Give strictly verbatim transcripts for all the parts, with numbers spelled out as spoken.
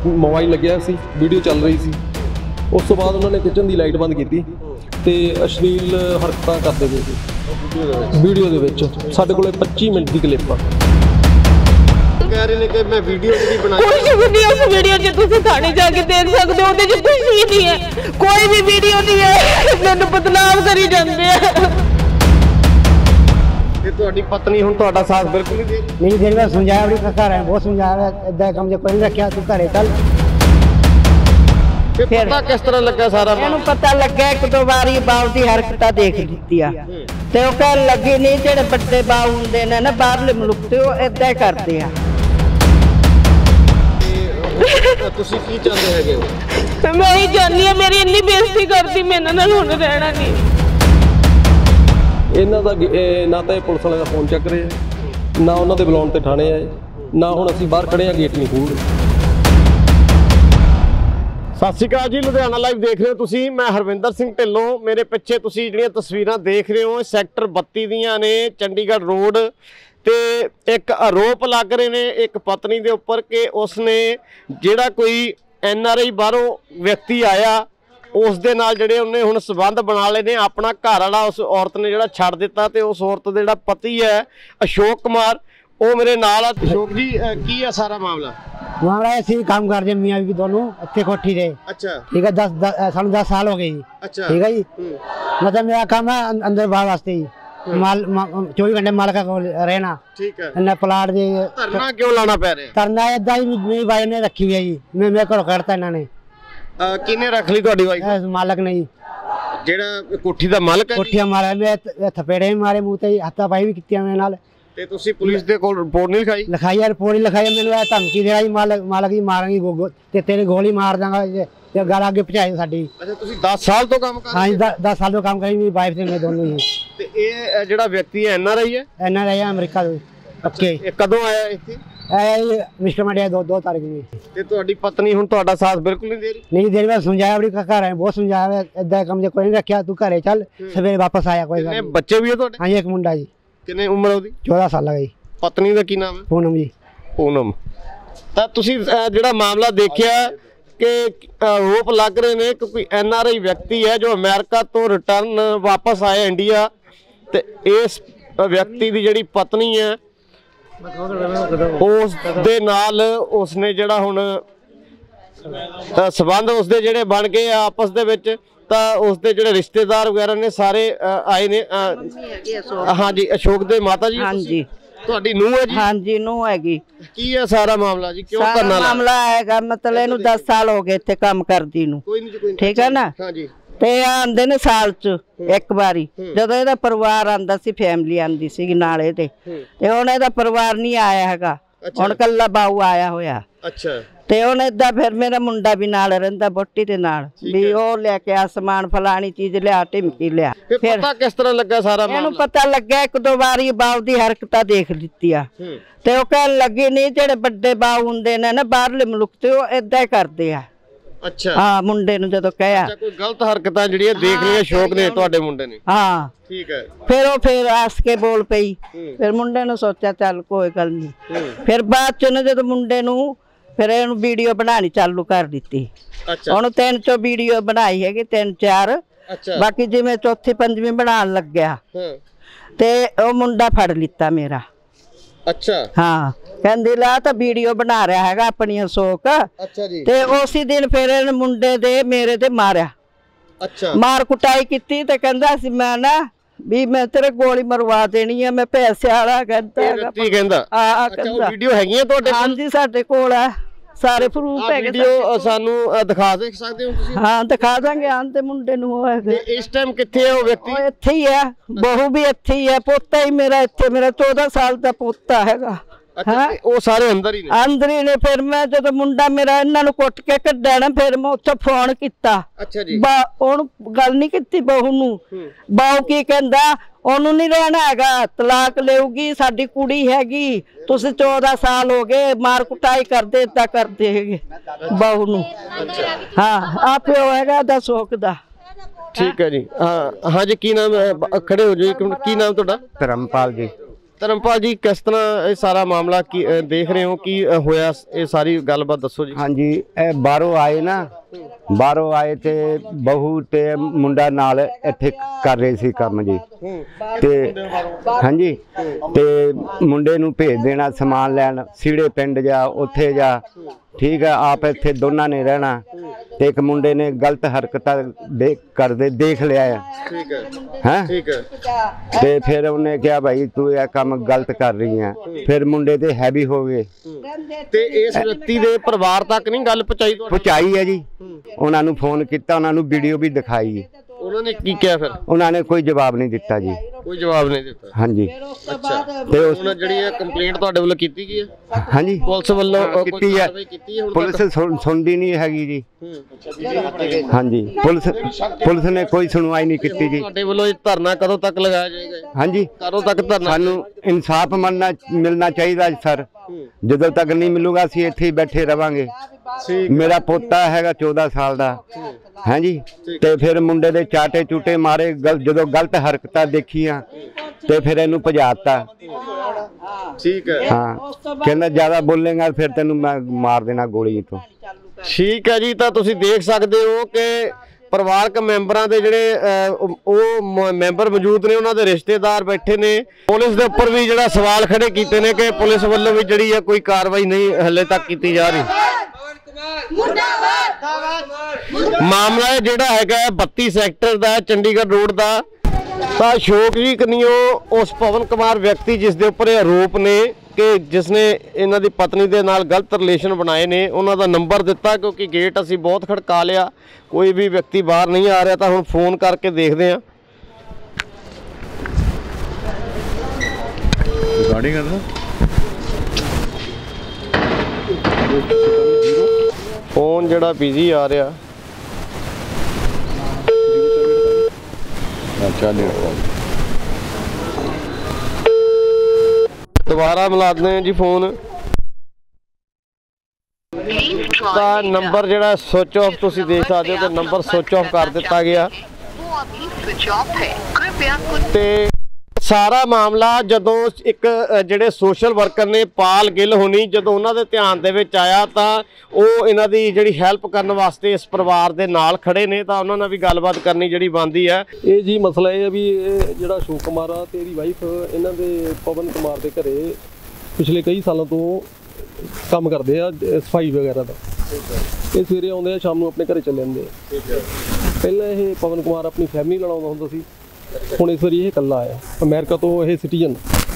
Mobile लग्या सी, video चल रही सी। उस तो बाद उन्होंने किचन की लाइट बंद की ते अश्लील हरकतां करते पे सी वीडियो दे विच। साडे कोले पच्ची मिनट की क्लिप आ। कह रहे हैं कि मैं वीडियो नहीं बनाई। कुछ भी नहीं उस वीडियो च तुसीं थाने जाके देख सकदे हो, ओदे च कुछ भी नहीं है, कोई भी वीडियो नहीं है। मैनूं बदनाम करी जांदे आ। ते तुहाडी पत्नी हुण तुहाडा साथ बिल्कुल नहीं दे रही। नहीं दे रही। समझाया बड़ी घर है, बहुत समझाया, इदा कम जो कोई नहीं रखा, तू घरे चल। फिर पता किस तरह लगा सारा? मैनूं पता लगा एक दो बारी बाऊ दी हरकतां देख लीती आ ते ओह कहण लगी नहीं जेड़े बड़े बाऊ हुंदे ने ना बाहरले मुल्क ते ओह इदां ही करदे आ। ਤੁਸੀਂ ਕੀ ਚਾਹੁੰਦੇ ਹੈਗੇ ਹੋ? मैं ही चाहनी हां मेरी इन्नी बेइज्जती करदी, मेरे नाल हुण रहना नहीं। इन्हां दा ना तो पुलिस वाले का फोन चक रहे हैं, ना उन्होंने बुलाने ते थाने आए, ना हुण असीं बाहर खड़े आ, गेट नहीं खोल रहे। सत श्री अकाल जी, लुधियाना लाइव देख रहे हो तुसी। मैं हरविंदर सिंह ढिल्लों। मेरे पिछे तुसी जिहड़ियां तस्वीरां देख रहे हो सैक्टर बत्ती दियां ने, चंडीगढ़ रोड ते एक आरोप लग रहे ने एक पत्नी दे उपर कि उसने जिहड़ा कोई एन आर आई बाहरों व्यक्ति आया उस दे नाल जिहड़े उन्हें हुण संबंध बना लए ने। अपना घर वाला उस औरत ने जिहड़ा छड्ड दिता ते उस औरत दा जिहड़ा पति है अशोक कुमार वो मेरे नाल। अशोक जी की है सारा मामला? मामला ऐसे काम कर रहे मियाँ बीवी दोनों इतने कोठी से। अच्छा ठीक है, दस साढ़े दस साल हो गए जी। अच्छा ठीक है जी। मतलब मेरा काम है अंदर बाहर वास्ते ही, माल चौबीस घंटे मालका को रहना। ठीक है। इन्हें प्लाट दे धरना क्यों लाना पै रहा? धरना इदा ही मेरी वाइफ ने रखी हुई है जी, मैं मेरे को करता इन्होंने। किने रख ली तुहाडी वाइफ? मालक ने जी, जेड़ा कोठी दा मालक है। कोठी मालक ने थपेड़े मारे मुंह ते, हाथापाई भी कीतियां मेरे नाल। ते तुसी पुलिस दे कोल रिपोर्ट नहीं लिखाई? लिखाई यार, रिपोर्ट लिखाई। मैंने धमकी दे रहा मालक मालक जी मारांगी ते तेरे गोली मार दांगा ते गल अगे पहुंचाई साडी। अच्छा तुसी दस साल तो काम कर? हां जी, दस साल तो काम करी मेरी वाइफ से मैं दोनों ही। ते ये जेड़ा व्यक्ति है एन आर आई है? एन आर आई अमेरिका तो पक्के। ये कदों आया इत्थे? ए मिस्टर मंडिया दो दो तारीख में। ते तुहाडी पत्नी हुण तुहाडा साथ बिल्कुल नहीं दे रही? नहीं दे रही। मैं समझाया बड़ी घर है, बहुत समझाया, इदा कम जो कोई नहीं रखा, तू घरे चल, सवेरे वापस आया कोई गल। कितने बच्चे भी है तुहाडे? हां जी, एक मुंडा जी। कितने उम्र ओदी? चौदह साल गई। पत्नी दा की नाम है? पूनम जी। पूनम। तां तुसी जेड़ा मामला देखिया कि आरोप लग रहे ने कि कोई एन आर आई व्यक्ति है जो अमेरिका तो रिटर्न वापस आया इंडिया ते इस व्यक्ति की जिहड़ी पत्नी है उस दे नाल उसने जिहड़ा हुण संबंध उसदे जिहड़े बन गए आपस दे विच, तां उसदे जिहड़े रिश्तेदार वगैरह ने सारे आए ने। हाँ जी, अशोक दे माता जी? हाँ जी। ਤੁਹਾਡੀ ਨੂੰਹ है जी? हाँ जी, ਨੂੰਹ हैगी। की है सारा मामला जी? क्यों सारा करना मामला हैगा मतलब इहनूं दस साल हो गए इत्थे काम करदी नूं। कोई नहीं जी, कोई नहीं। ठीक है ना? हाँ जी। ते आंदे ने साल च एक बारी जदों इहदा परिवार आंदा सी, फैमिली आंदी सी नाल इहदे, ते हुण इहदा परिवार नहीं आया हैगा, हुण कल्ला बाऊ आया होया। अच्छा। ते हुण इदां फिर मेरा मुंडा भी नाल रहिंदा बोटी दे नाल भी ओह लेके आ समान फलानी चीज लिया, ढिमकी लिया। फिर पता किस तरह लगा सारा मामला? इहनूं पता लगा एक दो बारी बाऊ दी हरकतां देख लीती आ ते ओह कहण लगी नहीं जेड़े बड़े बाऊ हुंदे ने ना बाहरले मुल्क ते ओह इदां ही करदे आ। अच्छा। हाँ, मुंडे नूं जदों कहिया कोई गलत हरकतां जिहड़ियां देख लिया शौक ने तुहाडे मुंडे ने? हाँ। ठीक है। फिर वो फिर आस के बोल पई, फिर मुंडे ने सोचा चल कोई गल नहीं। फिर बाद च ना जदों मुंडे नूं फिर इहनूं वीडियो बनानी चालू कर दित्ती। अच्छा। हुण तीन चो वीडियो बनाई हैगी, तीन चार। अच्छा। बाकी जिवें चौथी पंजवीं बनाण लग्या ते ओ मुंडा फड़ लित्ता मेरा। अच्छा। हाँ, कहंदी ला तां वीडियो बना रहा हैगा अपनी अशोक। अच्छा जी। ते उसी दिन फिर इहने मुंडे दे मेरे ते मारिया। अच्छा। मार कुटाई कीती ते कहंदा सी मैं ना भी मैं तेरे गोली मरवा देनी है, मैं पैसे वाला कहंदा हैगा। ठीक कहंदा? हां, अच्छा, वो वीडियो हैगी ਤੁਹਾਡੇ ਕੋਲ? ਹਾਂਜੀ, ਸਾਡੇ ਕੋਲ ਹੈ ਸਾਰੇ ਪ੍ਰੂਫ ਹੈਗੇ। ਵੀਡੀਓ ਸਾਨੂੰ ਦਿਖਾ ਦੇ ਸਕਦੇ ਹੋ ਤੁਸੀਂ? ਹਾਂ, ਦਿਖਾ ਦਾਂਗੇ। ਆਂ ਤੇ ਮੁੰਡੇ ਨੂੰ ਉਹ ਹੈਗੇ। ਇਸ ਟਾਈਮ ਕਿੱਥੇ ਹੈ ਉਹ ਵਿਅਕਤੀ? ਉਹ ਇੱਥੇ ਹੀ ਹੈ, ਬਹੂ ਵੀ ਇੱਥੇ ਹੀ ਹੈ, ਪੋਤਾ ਹੀ ਮੇਰਾ ਇੱਥੇ, ਮੇਰਾ ਚੌਦਾਂ ਸਾਲ ਦਾ ਪੋਤਾ ਹੈਗਾ। अच्छा, वो सारे अंदर ही ने? अंदर ही ने। फिर मैं जो मुंडा मेरा इन्हां नूं कुट के कड्ढिया ना, फिर मैं उत्थों फोन कीता। अच्छा जी। ओहनूं गल नहीं कीती बहू नूं। बहू की कहंदा ओनू नहीं रहना हैगा, तलाक लेऊगी, साडी कुड़ी हैगी, तुसीं चौदह साल हो गए मार कुटाई करदे इदां करदे हैगे बहू नूं। हाँ, आ प्यो हैगा दा सुख दा। ठीक है जी। हाँ हाँ जी, की नाम है? खड़े हो जी, की नाम तुहाडा? धर्मपाल जी। ਧਰਮਪਾਲ ਜੀ ਕਿਸ ਤਰ੍ਹਾਂ ਇਹ ਸਾਰਾ ਮਾਮਲਾ ਕੀ ਅ, ਦੇਖ ਰਹੇ ਹੋ ਕੀ ਅ, ਹੋਇਆ ਇਹ ਸਾਰੀ ਗੱਲਬਾਤ ਦੱਸੋ ਜੀ। ਹਾਂਜੀ ਇਹ ਬਾਹਰੋਂ ਆਏ ਨਾ ਬਾਹਰੋਂ ਆਏ ਤੇ ਬਹੂ ਤੇ ਮੁੰਡਾ ਨਾਲ ਇੱਥੇ ਕਰ ਰਹੇ ਸੀ ਕੰਮ ਜੀ ਤੇ ਹਾਂਜੀ ਤੇ ਮੁੰਡੇ ਨੂੰ ਭੇਜ ਦੇਣਾ ਸਮਾਨ ਲੈਣ ਸੀੜੇ ਪਿੰਡ ਜਾ ਉੱਥੇ ਜਾ ਠੀਕ ਹੈ ਆਪ ਇੱਥੇ ਦੋਨਾਂ ਨੇ ਰਹਿਣਾ ਤੇ ਇੱਕ ਮੁੰਡੇ ਨੇ ਗਲਤ ਹਰਕਤਾਂ ਦੇਖ ਕਰਦੇ ਦੇਖ ਲਿਆ ਹੈ ਠੀਕ ਹੈ ਹੈਂ ਠੀਕ ਹੈ ਤੇ ਫਿਰ ਉਹਨੇ ਕਿਹਾ ਭਾਈ ਤੂੰ ਇਹ ਕੰਮ ਗਲਤ ਕਰ ਰਹੀ ਹੈ ਫਿਰ ਮੁੰਡੇ ਤੇ ਹੈਵੀ ਹੋ ਗਏ ਤੇ ਇਸ ਵਿਅਕਤੀ ਦੇ ਪਰਿਵਾਰ ਤੱਕ ਨਹੀਂ ਗੱਲ ਪਹੁੰਚਾਈ ਤੁਹਾਨੂੰ? ਪਹੁੰਚਾਈ ਹੈ ਜੀ ਉਹਨਾਂ ਨੂੰ ਫੋਨ ਕੀਤਾ ਉਹਨਾਂ ਨੂੰ ਵੀਡੀਓ ਵੀ ਦਿਖਾਈ ਉਹਨਾਂ ਨੇ ਕੀ ਕਿਹਾ ਫਿਰ? ਉਹਨਾਂ ਨੇ ਕੋਈ ਜਵਾਬ ਨਹੀਂ ਦਿੱਤਾ ਜੀ ਕੋਈ ਜਵਾਬ ਨਹੀਂ ਦਿੱਤਾ। ਹਾਂਜੀ ਅੱਛਾ ਤੇ ਉਸ ਹੁਣ ਜਿਹੜੀ ਇਹ ਕੰਪਲੇਂਟ ਤੁਹਾਡੇ ਵੱਲੋਂ ਕੀਤੀ ਗਈ ਹੈ ਹਾਂਜੀ ਪੁਲਿਸ ਵੱਲੋਂ ਹਾਂ, ਕੋਈ ਕੀਤੀ ਹੈ ਕਾਰਵਾਈ ਕੀਤੀ ਹੈ ਹੁਣ ਪੁਲਿਸ ਸੁਣ- ਸੁਣਦੀ ਨਹੀਂ ਹੈਗੀ ਜੀ ਤੱਕ? ਹਾਂਜੀ ਪੁਲਿਸ ਪੁਲਿਸ ਨੇ ਕੋਈ ਸੁਣਵਾਈ ਨਹੀਂ ਕੀਤੀ ਜੀ ਤੁਹਾਡੇ ਵੱਲੋਂ ਇਹ ਧਰਨਾ ਕਦੋਂ ਤੱਕ ਲਗਾਇਆ ਜਾਏਗਾ? ਹਾਂਜੀ ਕਦੋਂ ਤੱਕ ਧਰਨਾ? ਸਾਨੂੰ ਇਨਸਾਫ ਮਿਲਣਾ ਮਿਲਣਾ ਚਾਹੀਦਾ ਸਰ ਜਦੋਂ ਤੱਕ ਨਹੀਂ ਮਿਲੂਗਾ ਅਸੀਂ ਇੱਥੇ ਹੀ ਬੈਠੇ ਰਵਾਂਗੇ ਮੇਰਾ ਪੋਤਾ ਹੈਗਾ ਚੌਦਾਂ ਸਾਲ ਦਾ ਹਾਂਜੀ ਤੇ ਫਿਰ ਮੁੰਡੇ ਦੇ ਚਾਟੇ ਚੂਟੇ ਮਾਰੇ ਗਲ- ਜਦੋਂ ਗਲਤ ਹਰਕਤਾਂ ਦੇਖੀਆਂ ਤੇ ਫਿਰ ਇਹਨੂੰ ਭਜਾਤਾ ਠੀਕ ਹੈ ਹਾਂ ਕਹਿੰਦਾ ਜ਼ਿਆਦਾ ਬੋਲੇਗਾ ਫਿਰ ਤੈਨੂੰ ਮੈਂ ਮਾਰ ਦੇਣਾ ਗੋਲੀ ਤੋਂ ਠੀਕ ਹੈ ਜੀ। ਤਾਂ ਤੁਸੀਂ ਦੇਖ ਸਕਦੇ ਹੋ ਕਿ ਪਰਿਵਾਰਕ ਮੈਂਬਰਾਂ ਦੇ ਜਿਹੜੇ ਅਹ, ਉਹ- ਉਹ ਮ- ਮੈਂਬਰ ਮੌਜੂਦ ਨੇ ਉਹਨਾਂ ਦੇ ਰਿਸ਼ਤੇਦਾਰ ਬੈਠੇ ਨੇ ਪੁਲਿਸ ਦੇ ਉੱਪਰ ਵੀ ਜਿਹੜਾ ਸਵਾਲ ਖੜੇ ਕੀਤੇ ਨੇ ਕਿ ਪੁਲਿਸ ਵੱਲੋਂ ਵੀ ਜਿਹੜੀ ਹੈ ਕੋਈ ਕਾਰਵਾਈ ਨਹੀਂ ਹਲੇ ਤੱਕ ਕੀਤੀ ਜਾ ਰਹੀ। ਮਾਮਲਾ ਇਹ ਜਿਹੜਾ ਹੈਗਾ ਬੱਤੀ ਸੈਕਟਰ ਦਾ ਚੰਡੀਗੜ੍ਹ ਰੋਡ ਦਾ ਤਾਂ ਅਸ਼ੋਕ ਜੀ ਕਨੀਓ ਉਸ ਪਵਨ ਕੁਮਾਰ ਵਿਅਕਤੀ ਜਿਸ ਦੇ ਉੱਪਰ ਇਹ ਆਰੋਪ ਨੇ ਕਿ ਜਿਸ ਨੇ ਇਹਨਾਂ ਦੀ ਪਤਨੀ ਦੇ ਨਾਲ ਗਲਤ ਰਿਲੇਸ਼ਨ ਬਣਾਏ ਨੇ ਉਹਨਾਂ ਦਾ ਨੰਬਰ ਦਿੱਤਾ ਕਿਉਂਕਿ ਗੇਟ ਅਸੀਂ ਬਹੁਤ ਖੜਕਾ ਲਿਆ ਕੋਈ ਵੀ ਵਿਅਕਤੀ ਬਾਹਰ ਨਹੀਂ ਆ ਰਿਹਾ ਤਾਂ ਹੁਣ ਫੋਨ ਕਰਕੇ ਦੇਖਦੇ ਹਾਂ। ਰਿਕਾਰਡਿੰਗ ਕਰਨਾ ਫੋਨ ਜਿਹੜਾ ਬਿਜ਼ੀ ਆ ਰਿਹਾ ਅੱਛਾ ਨਹੀਂ ਦੁਬਾਰਾ ਮਿਲਾਦੇ ਹਾਂ ਜੀ ਫੋਨ ਤਾਂ ਨੰਬਰ ਜਿਹੜਾ ਸਵਿਚ ਆਫ ਤੁਸੀਂ ਦੇਖ ਸਕਦੇ ਹੋ ਕਿ ਨੰਬਰ ਸਵਿਚ ਆਫ ਕਰ ਦਿੱਤਾ ਗਿਆ ਤੇ ਸਾਰਾ ਮਾਮਲਾ ਜਦੋਂ ਇੱਕ ਅ, ਜਿਹੜੇ ਸੋਸ਼ਲ ਵਰਕਰ ਨੇ ਪਾਲ ਗਿੱਲ ਹੋਣੀ ਜਦੋਂ ਉਹਨਾਂ ਦੇ ਧਿਆਨ ਦੇ ਵਿੱਚ ਆਇਆ ਤਾਂ ਉਹ ਇਹਨਾਂ ਦੀ ਜਿਹੜੀ ਹੈਲਪ ਕਰਨ ਵਾਸਤੇ ਇਸ ਪਰਿਵਾਰ ਦੇ ਨਾਲ ਖੜੇ ਨੇ ਤਾਂ ਉਹਨਾਂ ਨਾਲ ਵੀ ਗੱਲਬਾਤ ਕਰਨੀ ਜਿਹੜੀ ਬਣਦੀ ਹੈ। ਇਹ ਜੀ ਮਸਲਾ ਇਹ ਹੈ ਵੀ ਇਹ ਜਿਹੜਾ ਅਸ਼ੋਕ ਕੁਮਾਰ ਆ ਤੇ ਇਹਦੀ ਵਾਈਫ ਇਹਨਾਂ ਦੇ ਪਵਨ ਕੁਮਾਰ ਦੇ ਘਰੇ ਪਿਛਲੇ ਕਈ ਸਾਲਾਂ ਤੋਂ ਕੰਮ ਕਰਦੇ ਆ ਸਫਾਈ ਵਗੈਰਾ ਦਾ। ਇਹ ਸਵੇਰੇ ਆਉਂਦੇ ਆ ਸ਼ਾਮ ਨੂੰ ਆਪਣੇ ਘਰੇ ਚਲੇ ਜਾਂਦੇ ਆ। ਪਹਿਲਾਂ ਇਹ ਪਵਨ ਕੁਮਾਰ ਆਪਣੀ ਫੈਮਿਲੀ ਨਾਲ ਆਉਂਦਾ ਹੁੰਦਾ ਸੀ ਹੁਣ ਇਸ ਵਾਰੀ ਇਹ ਇਕੱਲਾ ਆਇਆ ਅਮਰੀਕਾ ਤੋਂ ਇਹ ਸਿਟੀਜ਼ਨ।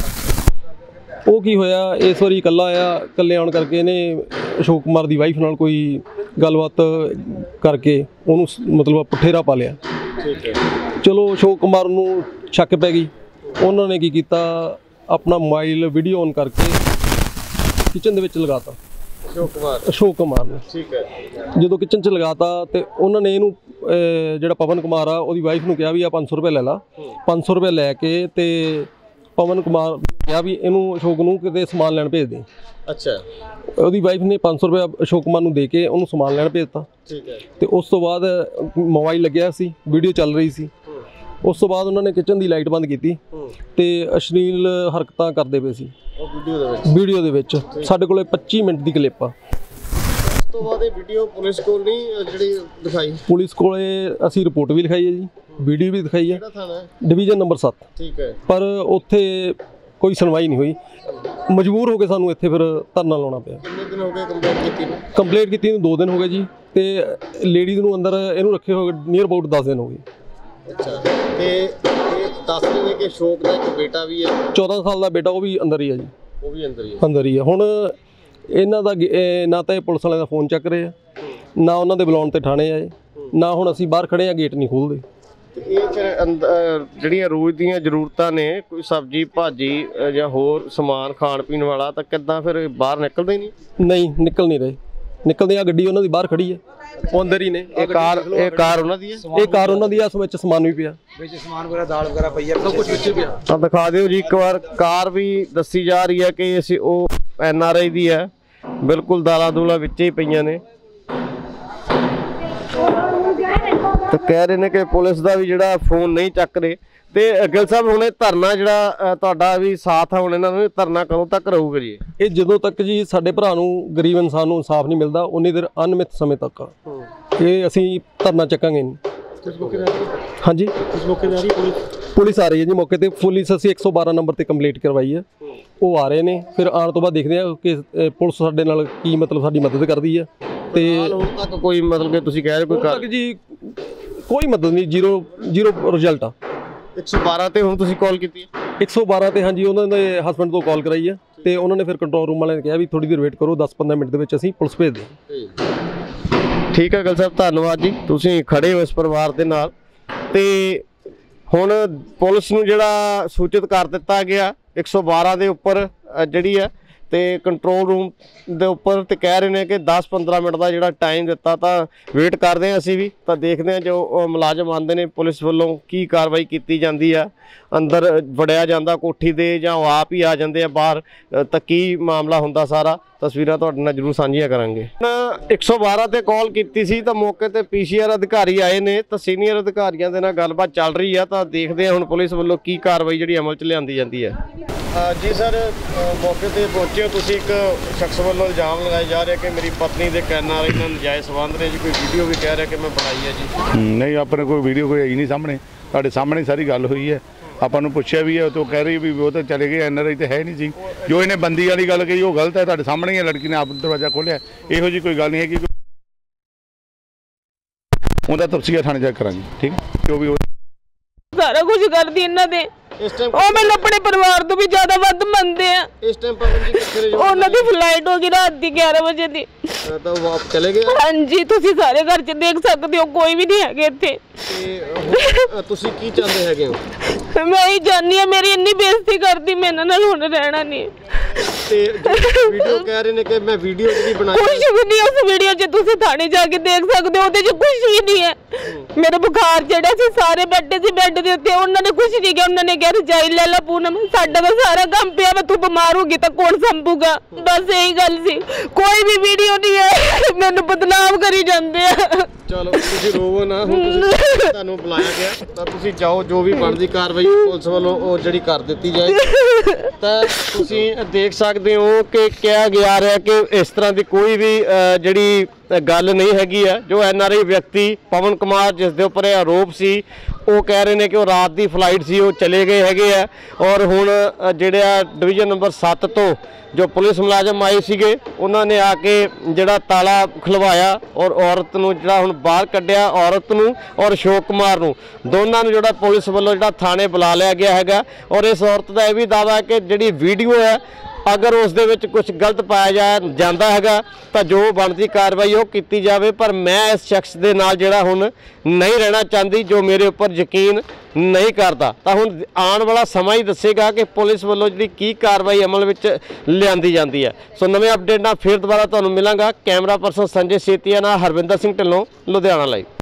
ਉਹ ਕੀ ਹੋਇਆ ਇਸ ਵਾਰੀ ਇਕੱਲਾ ਆਇਆ ਇਕੱਲੇ ਆਉਣ ਕਰਕੇ ਇਹਨੇ ਅਸ਼ੋਕ ਕੁਮਾਰ ਦੀ ਵਾਈਫ ਨਾਲ ਕੋਈ ਗੱਲਬਾਤ ਕਰਕੇ ਉਹਨੂੰ ਮਤਲਬ ਪਠੇਰਾ ਪਾ ਲਿਆ। ਚਲੋ ਅਸ਼ੋਕ ਕੁਮਾਰ ਨੂੰ ਸ਼ੱਕ ਪੈ ਗਈ ਉਹਨਾਂ ਨੇ ਕੀ ਕੀਤਾ ਆਪਣਾ ਮੋਬਾਈਲ ਵੀਡੀਓ ਔਨ ਕਰਕੇ ਕਿਚਨ ਦੇ ਵਿੱਚ ਲਗਾਤਾ ਅਸ਼ੋਕ ਕੁਮਾਰ ਅਸ਼ੋਕ ਕੁਮਾਰ ਨੇ। ਠੀਕ ਹੈ ਜਦੋਂ ਕਿਚਨ 'ਚ ਲਗਾਤਾ ਤੇ ਉਹਨਾਂ ਨੇ ਇਹਨੂੰ ਅਹ ਜਿਹੜਾ ਪਵਨ ਕੁਮਾਰ ਆ ਉਹਦੀ ਵਾਈਫ ਨੂੰ ਕਿਹਾ ਵੀ ਆ ਪੰਜ ਸੌ ਰੁਪਏ ਲੈ ਲਾ। ਪੰਜ ਸੌ ਰੁਪਏ ਲੈ ਕੇ ਤੇ ਪਵਨ ਕੁਮਾਰ ਨੇ ਕਿਹਾ ਵੀ ਇਹਨੂੰ ਅਸ਼ੋਕ ਨੂੰ ਕਿਤੇ ਸਮਾਨ ਲੈਣ ਭੇਜ ਦੇ। ਅੱਛਾ ਉਹਦੀ ਵਾਈਫ ਨੇ ਪੰਜ ਸੌ ਰੁਪਏ ਅਸ਼ੋਕ ਕੁਮਾਰ ਨੂੰ ਦੇ ਕੇ ਉਹਨੂੰ ਸਮਾਨ ਲੈਣ ਭੇਜਤਾ। ਠੀਕ ਹੈ ਤੇ ਉਸ ਤੋਂ ਬਾਅਦ ਮੋਬਾਈਲ ਲੱਗਿਆ ਸੀ ਵੀਡੀਓ ਚੱਲ ਰਹੀ ਸੀ। ਉਸ ਤੋਂ ਬਾਅਦ ਉਹਨਾਂ ਨੇ ਕਿਚਨ ਦੀ ਲਾਈਟ ਬੰਦ ਕੀਤੀ ਤੇ ਅਸ਼ਲੀਲ ਹਰਕਤਾਂ ਕਰਦੇ ਪਏ ਸੀ ਉਹ ਵੀਡੀਓ ਦੇ ਵਿੱਚ ਵੀਡੀਓ ਦੇ ਵਿੱਚ। ਸਾਡੇ ਕੋਲੇ ਪੱਚੀ ਮਿੰਟ ਦੀ ਕਲਿੱਪ ਆ। ਉਸ ਤੋਂ ਬਾਅਦ ਇਹ ਵੀਡੀਓ ਪੁਲਿਸ ਕੋਲ ਨਹੀਂ ਅ, ਜਿਹੜੀ ਦਿਖਾਈ ਪੁਲਿਸ ਕੋਲੇ ਅਸੀਂ ਰਿਪੋਰਟ ਵੀ ਲਿਖਾਈ ਹੈ ਜੀ ਵੀਡੀਓ ਵੀ ਦਿਖਾਈ ਹੈ ਕਿਹੜਾ ਥਾਣਾ ਹੈ? ਡਿਵੀਜ਼ਨ ਨੰਬਰ ਸੱਤ। ਠੀਕ ਹੈ ਪਰ ਉੱਥੇ ਕੋਈ ਸੁਣਵਾਈ ਨਹੀਂ ਹੋਈ ਮਜਬੂਰ ਹੋ ਕੇ ਸਾਨੂੰ ਇੱਥੇ ਫਿਰ ਧਰਨਾ ਲਾਉਣਾ ਪਿਆ। ਕਿੰਨੇ ਦਿਨ ਹੋ ਗਏ ਕੰਪਲੇਂਟ ਕੀਤੀ ਨੂੰ? ਕੰਪਲੇਂਟ ਕੀਤੀ ਨੂੰ ਦੋ ਦਿਨ ਹੋ ਗਏ ਜੀ ਤੇ ਲੇਡੀਜ਼ ਨੂੰ ਅੰਦਰ ਇਹਨੂੰ ਰੱਖੇ ਹੋਏ ਨੀਅਰ ਅਬਾਊਟ ਦਸ ਦਿਨ ਹੋ ਗਏ। ਅੱਛਾ ਤੇ ਇਹ ਦੱਸ ਰਹੇ ਨੇ ਕਿ ਅਸ਼ੋਕ ਦਾ ਇੱਕ ਬੇਟਾ ਵੀ ਹੈ ਚੌਦਾਂ ਸਾਲ ਦਾ ਬੇਟਾ ਉਹ ਵੀ ਅੰਦਰ ਹੀ ਹੈ ਜੀ ਉਹ ਵੀ ਅੰਦਰ ਹੀ ਹੈ। ਅੰਦਰ ਹੀ ਹੈ। ਹੁਣ ਇਹਨਾਂ ਦਾ ਗੇ- ਇਹ ਨਾ ਤਾਂ ਇਹ ਪੁਲਿਸ ਵਾਲਿਆਂ ਦਾ ਫੋਨ ਚੱਕ ਰਹੇ ਆ ਨਾ ਉਹਨਾਂ ਦੇ ਬੁਲਾਉਣ ਤੇ ਥਾਣੇ ਆਏ ਨਾ ਹੁਣ ਅਸੀਂ ਬਾਹਰ ਖੜੇ ਆ ਗੇਟ ਨਹੀਂ ਖੋਲ੍ਹਦੇ। ਤੇ ਇਹ ਫਿਰ ਅੰਦ- ਅਹ ਜਿਹੜੀਆਂ ਰੋਜ਼ ਦੀਆਂ ਜ਼ਰੂਰਤਾਂ ਨੇ ਕੋਈ ਸਬਜ਼ੀ ਭਾਜੀ ਅਹ ਜਾਂ ਹੋਰ ਸਮਾਨ ਖਾਣ ਪੀਣ ਵਾਲਾ ਤਾਂ ਕਿੱਦਾਂ ਫਿਰ ਬਾਹਰ ਨਿਕਲਦੇ ਹੀ ਨਹੀਂ? ਨਹੀਂ ਨਿਕਲ ਨਹੀਂ ਰਹੇ ਨਿਕਲਦੇ ਆ ਗੱਡੀ ਉਹਨਾਂ ਦੀ ਬਾਹਰ ਖੜੀ ਹੈ ਉਹ ਅੰਦਰ ਹੀ ਨੇ। ਇਹ ਕਾਰ ਇਹ ਕਾਰ ਉਹਨਾਂ ਦੀ ਹੈ ਇਹ ਕਾਰ ਉਹਨਾਂ ਦੀ ਆ ਉਸ ਵਿੱਚ ਸਮਾਨ ਵੀ ਪਿਆ ਵਿੱਚ ਸਮਾਨ ਵਗੈਰਾ ਦਾਲ ਵਗੈਰਾ ਪਈ ਹੈ ਸਭ ਕੁਝ ਵਿੱਚ ਪਿਆ। ਤਾਂ ਦਿਖਾ ਦਿਓ ਜੀ ਇੱਕ ਵਾਰ ਕਾਰ ਵੀ ਦੱਸੀ ਜਾ ਰਹੀ ਹੈ ਕਿ ਅਸੀਂ ਉਹ ਐਨ ਆਰ ਆਈ ਦੀ ਹੈ ਬਿਲਕੁਲ ਦਾਲਾਂ ਦੂਲਾਂ ਵਿੱਚ ਹੀ ਪਈਆਂ ਨੇ। ਤਾਂ ਕਹਿ ਰਹੇ ਨੇ ਕਿ ਪੁਲਿਸ ਦਾ ਵੀ ਜਿਹੜਾ ਫੋਨ ਨਹੀਂ ਚੱਕ ਰਹੇ ਤੇ ਗਿੱਲ ਸਾਹਿਬ ਹੁਣ ਇਹ ਧਰਨਾ ਜਿਹੜਾ ਤੁਹਾਡਾ ਵੀ ਸਾਥ ਆ ਹੁਣ ਇਹਨਾਂ ਨੂੰ, ਧਰਨਾ ਕਦੋਂ ਤੱਕ ਰਹੂਗਾ ਜੀ? ਇਹ ਜਦੋਂ ਤੱਕ ਜੀ ਸਾਡੇ ਭਰਾ ਨੂੰ ਗਰੀਬ ਇਨਸਾਨ ਨੂੰ ਇਨਸਾਫ ਨਹੀਂ ਮਿਲਦਾ ਉਨੀ ਦੇਰ ਅਨਮਿਤ ਸਮੇਂ ਤੱਕ ਇਹ ਅਸੀਂ ਧਰਨਾ ਚੱਕਾਂਗੇ ਨਹੀਂ। ਹਾਂਜੀ ਇਸ ਮੌਕੇ ਤੇ ਆ ਰਹੀ ਪੁਲਿਸ ਪੁਲਿਸ ਆ ਰਹੀ ਹੈ ਜੀ ਮੌਕੇ ਤੇ। ਪੁਲਿਸ ਅਸੀਂ ਇੱਕ ਸੌ ਬਾਰਾਂ ਨੰਬਰ ਤੇ ਕੰਪਲੀਟ ਕਰਵਾਈ ਹੈ, ਉਹ ਆ ਰਹੇ ਨੇ। ਫਿਰ ਆਉਣ ਤੋਂ ਬਾਅਦ ਦੇਖਦੇ ਆ ਕਿ ਅ, ਪੁਲਿਸ ਸਾਡੇ ਨਾਲ ਕੀ ਮਤਲਬ ਸਾਡੀ ਮਦਦ ਕਰਦੀ ਹੈ। ਤੇ ਹੁਣ ਤੱਕ ਕੋਈ ਮਤਲਬ ਕਿ ਤੁਸੀਂ ਕਹਿ ਰਹੇ ਕੋਈ ਹੁਣ ਤੱਕ ਜੀ ਕੋਈ ਮਦਦ ਨਹੀਂ, ਜ਼ੀਰੋ ਜ਼ੀਰੋ ਰਿਜ਼ਲਟ ਆ। ਇੱਕ ਸੌ ਬਾਰਾਂ ਤੇ ਹੁਣ ਤੁਸੀਂ ਕਾਲ ਕੀਤੀ ਹੈ? ਇੱਕ ਸੌ ਬਾਰਾਂ ਤੇ ਹਾਂਜੀ ਉਹਨਾਂ ਦੇ ਹਸਬੰਡ ਤੋਂ ਕਾਲ ਕਰਾਈ ਹੈ ਤੇ ਉਹਨਾਂ ਨੇ ਫਿਰ ਕੰਟਰੋਲ ਰੂਮ ਵਾਲਿਆਂ ਨੇ ਕਿਹਾ ਵੀ ਥੋੜੀ ਦੇਰ ਵੇਟ ਕਰੋ, ਦਸ ਪੰਦਰਾਂ ਮਿੰਟ ਦੇ ਵਿੱਚ ਅਸੀਂ ਪੁਲਿਸ ਭੇਜ ਦੇ। ਠੀਕ ਹੈ ਗਿੱਲ ਸਾਹਿਬ, ਧੰਨਵਾਦ ਜੀ, ਤੁਸੀਂ ਖੜੇ ਹੋ ਇਸ ਪਰਿਵਾਰ ਦੇ ਨਾਲ। ਤੇ ਹੁਣ ਪੁਲਿਸ ਨੂੰ ਜਿਹੜਾ ਸੂਚਿਤ ਕਰ ਦਿੱਤਾ ਗਿਆ ਇੱਕ ਸੌ ਬਾਰਾਂ ਦੇ ਉੱਪਰ ਜਿਹੜੀ ਹੈ ਤੇ ਕੰਟਰੋਲ ਰੂਮ ਦੇ ਉੱਪਰ, ਤੇ ਕਹਿ ਰਹੇ ਨੇ ਕਿ ਦਸ ਪੰਦਰਾਂ ਮਿੰਟ ਦਾ ਜਿਹੜਾ ਟਾਈਮ ਦਿੱਤਾ, ਤਾਂ ਵੇਟ ਕਰਦੇ ਹਾਂ ਅਸੀਂ ਵੀ, ਤਾਂ ਦੇਖਦੇ ਹਾਂ ਜੋ ਮੁਲਾਜ਼ਮ ਆਉਂਦੇ ਨੇ ਪੁਲਿਸ ਵੱਲੋਂ ਕੀ ਕਾਰਵਾਈ ਕੀਤੀ ਜਾਂਦੀ ਆ। ਅੰਦਰ ਵੜਿਆ ਜਾਂਦਾ ਕੋਠੀ ਦੇ ਜਾਂ ਉਹ ਆਪ ਹੀ ਆ ਜਾਂਦੇ ਆ ਬਾਹਰ, ਤਾਂ ਕੀ ਮਾਮਲਾ ਹੁੰਦਾ ਸਾਰਾ ਤਸਵੀਰਾਂ ਤੁਹਾਡੇ ਨਾਲ ਜ਼ਰੂਰ ਸਾਂਝੀਆਂ ਕਰਾਂਗੇ। ਇੱਕ ਸੌ ਬਾਰਾਂ ਤੇ ਕਾਲ ਕੀਤੀ ਸੀ ਤਾਂ ਮੌਕੇ ਤੇ ਪੀਸੀਆਰ ਅਧਿਕਾਰੀ ਆਏ ਨੇ, ਤਾਂ ਸੀਨੀਅਰ ਅਧਿਕਾਰੀਆਂ ਦੇ ਨਾਲ ਗੱਲਬਾਤ ਚੱਲ ਰਹੀ ਆ, ਤਾਂ ਦੇਖਦੇ ਹਾਂ ਹੁਣ ਪੁਲਿਸ ਵੱਲੋਂ ਕੀ ਕਾਰਵਾਈ ਜਿਹੜੀ ਅਮਲ 'ਚ ਲਿਆਂਦੀ ਜਾਂਦੀ ਹੈ। ਜੀ ਸਰ, ਮੌਕੇ ਤੇ ਪਹੁੰਚੇ ਹੋ ਤੁਸੀਂ, ਇੱਕ ਸ਼ਖਸ ਵੱਲੋਂ ਇਲਜ਼ਾਮ ਲਗਾਏ ਜਾ ਰਹੇ ਕਿ ਮੇਰੀ ਪਤਨੀ ਦੇ ਕੰਨਾਂ ਨਾਲ ਇਹਨਾਂ ਨਜਾਇਜ਼ ਸੰਬੰਧ ਨੇ ਜੀ, ਕੋਈ ਵੀਡੀਓ ਵੀ ਕਹਿ ਰਿਹਾ ਕਿ ਮੈਂ ਬਣਾਈ ਹੈ ਜੀ। ਨਹੀਂ, ਆਪਣੇ ਕੋਈ ਵੀਡੀਓ ਕੋਈ ਆਈ ਨਹੀਂ ਸਾਹਮਣੇ, ਤੁਹਾਡੇ ਸਾਹਮਣੇ ਸਾਰੀ ਗੱਲ ਹੋਈ ਹੈ। ਆਪਾਂ ਨੂੰ ਪੁੱਛਿਆ ਵੀ ਹੈ ਤਾਂ ਕਹਿ ਰਹੀ ਵੀ ਉਹ ਤਾਂ ਚਲੇ ਗਏ, ਐਨ ਆਰ ਆਈ ਤਾਂ ਹੈ ਨਹੀਂ ਸੀ। ਜੋ ਇਹਨੇ ਬੰਦੀ ਵਾਲੀ ਗੱਲ ਕਹੀ ਉਹ ਗਲਤ ਹੈ, ਤੁਹਾਡੇ ਸਾਹਮਣੇ ਹੀ ਹੈ, ਲੜਕੀ ਨੇ ਆਪ ਦਰਵਾਜ਼ਾ ਖੋਲ੍ਹਿਆ, ਇਹੋ ਜਿਹੀ ਕੋਈ ਗੱਲ ਨਹੀਂ ਹੈਗੀ। ਉਹਦਾ ਤਫਸੀਰ ਥਾਣੇ ਜਾ ਕਰਾਂਗੇ, ਠੀਕ ਹੈ, ਜੋ ਵੀ ਸਾਰਾ ਕੁਝ ਕਰਦੀ ਇਹਨਾਂ ਦੇ। ਇਸ ਟਾਈਮ ਉਹ ਮੈਨੂੰ ਆਪਣੇ ਪਰਿਵਾਰ ਤੋਂ ਵੀ ਜ਼ਿਆਦਾ ਵੱਧ ਮੰਨਦੇ ਆ। ਇਸ ਟਾਈਮ ਪਵਨ ਜੀ ਕਿੱਥੇ ਨੇ? ਉਹਨਾਂ ਦੀ ਫਲਾਈਟ ਹੋ ਗਈ ਰਾਤ ਦੀ ਗਿਆਰਾਂ ਵਜੇ ਦੀ, ਤਾਂ ਉਹ ਆਪ ਚਲੇ ਗਏ? ਹਾਂਜੀ, ਤੁਸੀਂ ਸਾਰੇ ਘਰ 'ਚ ਦੇਖ ਸਕਦੇ ਹੋ, ਕੋਈ ਵੀ ਨਹੀਂ ਹੈਗੇ ਇੱਥੇ। ਤੇ ਤੁਸੀਂ ਕੀ ਚਾਹੁੰਦੇ ਹੈਗੇ ਹੋ? ਮੈਂ ਹੀ ਜਾਣੀ ਆ, ਮੇਰੀ ਇੰਨੀ ਬੇਇੱਜ਼ਤੀ ਕਰਦੀ, ਮੈਂ ਇਹਨਾਂ ਨਾਲ ਹੁਣ ਰਹਿਣਾ ਨਹੀਂ। ਤੇ ਵੀਡੀਓ ਕਹਿ ਰਹੇ ਨੇ ਕਿ ਮੈਂ ਵੀਡੀਓ ਜਿਹੜੀ ਬਣਾਈ, ਕੁਝ ਵੀ ਨਹੀਂ ਉਸ ਵੀਡੀਓ 'ਚ, ਤੁਸੀਂ ਥਾਣੇ ਜਾ ਕੇ ਦੇਖ ਸਕਦੇ ਹੋ, ਉਹਦੇ 'ਚ ਕੁਝ ਵੀ ਨਹੀਂ ਹੈ। ਮੇਰੇ ਬੁਖਾਰ ਚੜਿਆ ਸੀ, ਸਾਰੇ ਬੈਠੇ ਸੀ ਬੈੱਡ ਦੇ ਉੱਤੇ, ਉਹਨਾਂ ਨੇ ਕੁਝ ਨਹੀਂ ਕਿਹਾ। ਉਹਨਾਂ ਨੇ ਕਿਹਾ ਰਜਾਈ ਲੈ ਲਾ ਪੂਨਮ, ਸਾਡਾ ਤਾਂ ਸਾਰਾ ਕੰਮ ਪਿਆ ਵਾ, ਤੂੰ ਬਿਮਾਰ ਹੋ ਗਈ ਤਾਂ ਕੌਣ ਸੰਭੂਗਾ, ਬਸ ਇਹੀ ਗੱਲ ਸੀ। ਕੋਈ ਵੀ ਵੀਡੀਓ ਨਹੀਂ ਹੈ, ਮੈਨੂੰ ਬਦਨਾਮ ਕਰੀ ਜਾਂਦੇ ਆ। ਚਲੋ ਤੁਸੀਂ ਰੋਵੋ ਨਾ, ਹੁਣ ਤੁਸੀਂ ਤੁਹਾਨੂੰ ਬੁਲਾਇਆ ਗਿਆ ਤਾਂ ਤੁਸੀਂ ਜਾਓ, ਜੋ ਵੀ ਬਣਦੀ ਕਾਰਵਾਈ ਪੁਲਿਸ ਵੱਲੋਂ ਉਹ ਜਿਹੜੀ ਕਰ ਦਿੱਤੀ ਜਾਏ। ਤਾਂ ਤੁਸੀਂ ਦੇਖ ਸਕਦੇ ਹੋ ਕਿ ਕਿਹਾ ਜਾ ਰਿਹਾ ਕਿ ਇਸ ਤਰ੍ਹਾਂ ਦੀ ਕੋਈ ਵੀ ਜਿਹੜੀ ਗੱਲ ਨਹੀਂ ਹੈਗੀ ਆ। ਜੋ ਐਨ ਆਰ ਆਈ ਵਿਅਕਤੀ ਪਵਨ ਕੁਮਾਰ, ਜਿਸ ਦੇ ਉੱਪਰ ਇਹ ਆਰੋਪ ਸੀ, ਉਹ ਕਹਿ ਰਹੇ ਨੇ ਕਿ ਉਹ ਰਾਤ ਦੀ ਫਲਾਈਟ ਸੀ, ਉਹ ਚਲੇ ਗਏ ਹੈਗੇ ਆ। ਔਰ ਹੁਣ ਜਿਹੜਾ ਡਿਵੀਜ਼ਨ ਨੰਬਰ ਸੱਤ ਤੋਂ ਜੋ ਪੁਲਿਸ ਮੁਲਾਜ਼ਮ ਆਏ ਸੀਗੇ, ਉਹਨਾਂ ਨੇ ਆ ਕੇ ਜਿਹੜਾ ਤਾਲਾ ਖੁਲਵਾਇਆ ਔਰ ਔਰਤ ਨੂੰ ਜਿਹੜਾ ਹੁਣ ਬਾਹਰ ਕੱਢਿਆ, ਔਰਤ ਨੂੰ ਔਰ ਅਸ਼ੋਕ ਕੁਮਾਰ ਨੂੰ, ਦੋਨਾਂ ਨੂੰ ਜਿਹੜਾ ਪੁਲਿਸ ਵੱਲੋਂ ਜਿਹੜਾ ਥਾਣੇ ਬੁਲਾ ਲਿਆ ਗਿਆ ਹੈਗਾ। ਔਰ ਇਸ ਔਰਤ ਦਾ ਇਹ ਵੀ ਦਾਅਵਾ ਹੈ ਕਿ ਜਿਹੜੀ ਵੀਡੀਓ ਹੈ, ਅਗਰ ਉਸ ਦੇ ਵਿੱਚ ਕੁਝ ਗਲਤ ਪਾਇਆ ਜਾ ਜਾਂਦਾ ਹੈਗਾ ਤਾਂ ਜੋ ਬਣਦੀ ਕਾਰਵਾਈ ਉਹ ਕੀਤੀ ਜਾਵੇ। ਪਰ ਮੈਂ ਇਸ ਸ਼ਖਸ ਦੇ ਨਾਲ ਜਿਹੜਾ ਹੁਣ ਨਹੀਂ ਰਹਿਣਾ ਚਾਹੁੰਦੀ, ਜੋ ਮੇਰੇ ਉੱਪਰ ਯਕੀਨ ਨਹੀਂ ਕਰਦਾ। ਤਾਂ ਹੁਣ ਆਉਣ ਵਾਲਾ ਸਮਾਂ ਹੀ ਦੱਸੇਗਾ ਕਿ ਪੁਲਿਸ ਵੱਲੋਂ ਜਿਹੜੀ ਕੀ ਕਾਰਵਾਈ ਅਮਲ ਵਿੱਚ ਲਿਆਂਦੀ ਜਾਂਦੀ ਹੈ। ਸੋ ਨਵੇਂ ਅਪਡੇਟ ਨਾਲ ਫਿਰ ਦੁਬਾਰਾ ਤੁਹਾਨੂੰ ਮਿਲਾਂਗਾ। ਕੈਮਰਾ ਪਰਸਨ ਸੰਜੇ ਸੇਤੀਆ ਨਾਲ ਹਰਵਿੰਦਰ ਸਿੰਘ ਢਿੱਲੋਂ, ਲੁਧਿਆਣਾ ਲਾਈਵ।